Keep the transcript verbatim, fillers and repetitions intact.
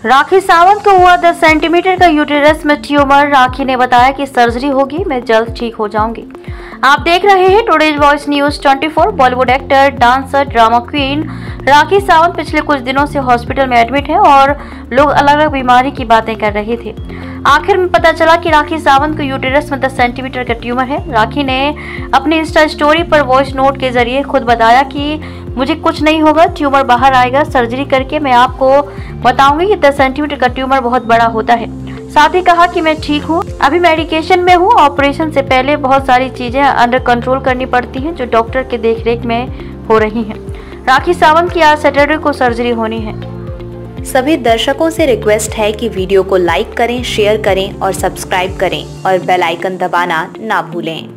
राखी सावंत को हुआ दस सेंटीमीटर का यूटेरस में ट्यूमर। राखी ने बताया कि सर्जरी होगी, मैं जल्द ठीक हो जाऊंगी। आप देख रहे हैं टुडेज वॉइस न्यूज चौबीस। Bollywood actor, dancer, drama queen Rakhi Sawant पिछले कुछ दिनों से हॉस्पिटल में एडमिट है और लोग अलग अलग बीमारी की बातें कर रहे थे। आखिर में पता चला कि राखी सावंत को यूटेरस में दस सेंटीमीटर का ट्यूमर है। राखी ने अपने इंस्टा स्टोरी पर वॉइस नोट के जरिए खुद बताया कि मुझे कुछ नहीं होगा, ट्यूमर बाहर आएगा, सर्जरी करके मैं आपको बताऊंगी कि दस सेंटीमीटर का ट्यूमर बहुत बड़ा होता है। साथ ही कहा कि मैं ठीक हूँ, अभी मेडिकेशन में हूँ। ऑपरेशन से पहले बहुत सारी चीजें अंडर कंट्रोल करनी पड़ती हैं जो डॉक्टर के देखरेख में हो रही हैं। राखी सावंत की आज सैटरडे को सर्जरी होनी है। सभी दर्शकों से रिक्वेस्ट है कि वीडियो को लाइक करें, शेयर करें और सब्सक्राइब करें और बेल आइकन दबाना ना भूलें।